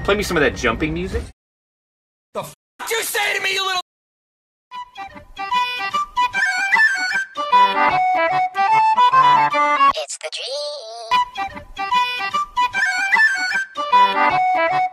Play me some of that jumping music. The f*** you say to me, you little... It's the dream.